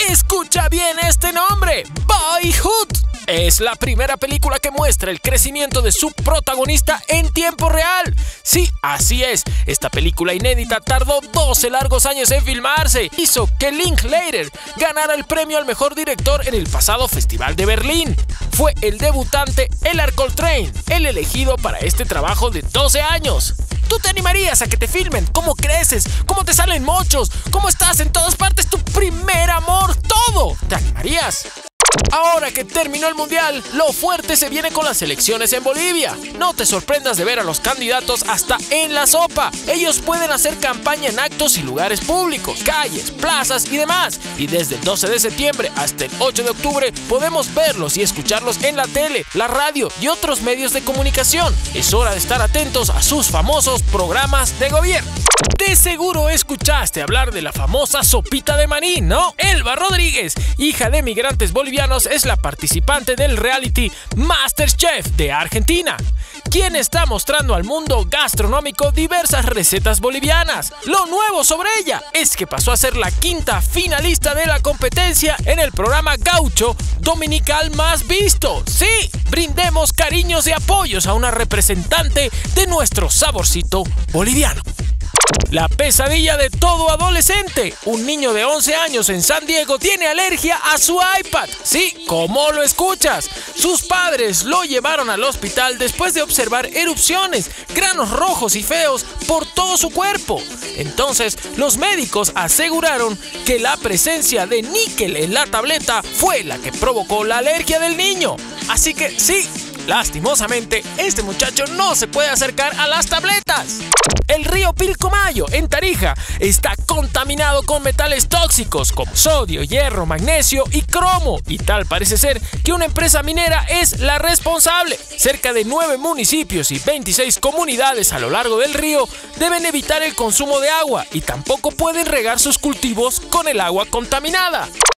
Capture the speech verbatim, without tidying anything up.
Escucha bien este nombre, Boyhood. Es la primera película que muestra el crecimiento de su protagonista en tiempo real. Sí, así es. Esta película inédita tardó doce largos años en filmarse. Hizo que Linklater ganara el premio al mejor director en el pasado Festival de Berlín. Fue el debutante Ellar Coltrane, el elegido para este trabajo de doce años. ¿Tú te animarías a que te filmen cómo creces, cómo te salen mochos, cómo estás en todas partes, tu primer amor, todo? ¿Te animarías? Ahora que terminó el mundial, lo fuerte se viene con las elecciones en Bolivia. No te sorprendas de ver a los candidatos hasta en la sopa. Ellos pueden hacer campaña en actos y lugares públicos, calles, plazas y demás. Y desde el doce de septiembre hasta el ocho de octubre podemos verlos y escucharlos en la tele, la radio y otros medios de comunicación. Es hora de estar atentos a sus famosos programas de gobierno. De seguro escuchaste hablar de la famosa sopita de maní, ¿no? Elba Rodríguez, hija de migrantes bolivianos, es la participante del reality MasterChef de Argentina, quien está mostrando al mundo gastronómico diversas recetas bolivianas. Lo nuevo sobre ella es que pasó a ser la quinta finalista de la competencia en el programa Gaucho dominical más visto. Sí, brindemos cariños y apoyos a una representante de nuestro saborcito boliviano. La pesadilla de todo adolescente. Un niño de once años en San Diego tiene alergia a su iPad. Sí, como lo escuchas. Sus padres lo llevaron al hospital después de observar erupciones, granos rojos y feos por todo su cuerpo. Entonces, los médicos aseguraron que la presencia de níquel en la tableta fue la que provocó la alergia del niño. Así que sí, lastimosamente, este muchacho no se puede acercar a las tabletas. El río Pilcomayo, en Tarija, está contaminado con metales tóxicos como sodio, hierro, magnesio y cromo. Y tal parece ser que una empresa minera es la responsable. Cerca de nueve municipios y veintiséis comunidades a lo largo del río deben evitar el consumo de agua y tampoco pueden regar sus cultivos con el agua contaminada.